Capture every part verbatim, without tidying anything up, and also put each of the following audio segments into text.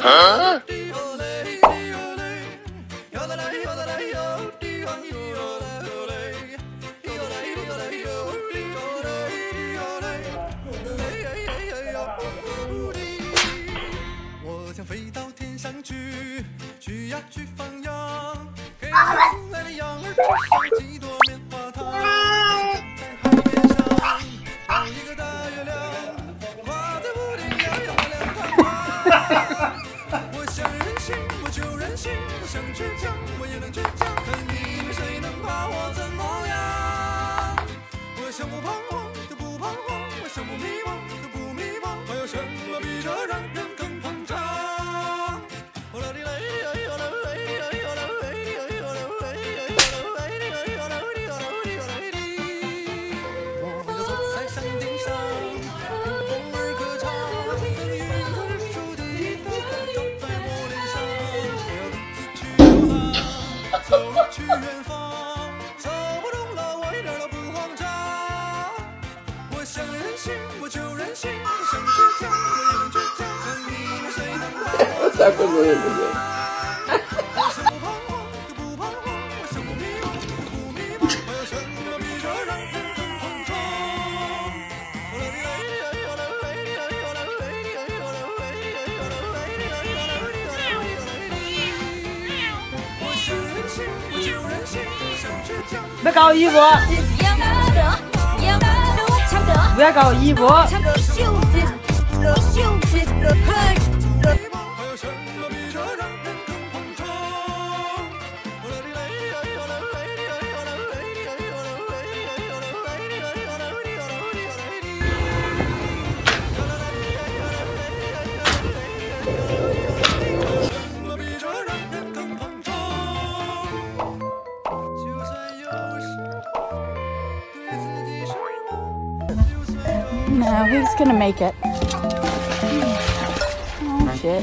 啊我想飞到天上去，去呀去放羊，给那送来的羊儿吃上几朵棉花糖。我想站在海面上，望一个大月亮，挂在屋顶摇摇亮堂堂。我想任性，我就任性；我想倔强，我也能倔强。看你们谁能把我怎么样？我想不彷徨就不彷徨，我想不迷茫就不迷茫。还有什么比这让人更膨胀？去远方，走不动了，我一点都不慌张。我想任性，我就任性；我想倔强，我也能倔强。看你们谁能把我怎么样？我想不彷徨就不彷徨，我想不迷茫就不迷茫。还有什么比这让人更膨胀？我想任性，我就任性；我想倔强。 别搞衣服，不要搞衣服。No, he's gonna make it. Oh shit.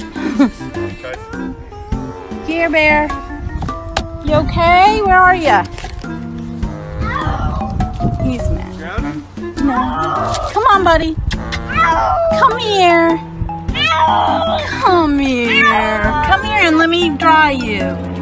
Here, Bear. You okay? Where are you? He's mad. No. Come on, buddy. Come here. Come here. Come here and let me dry you.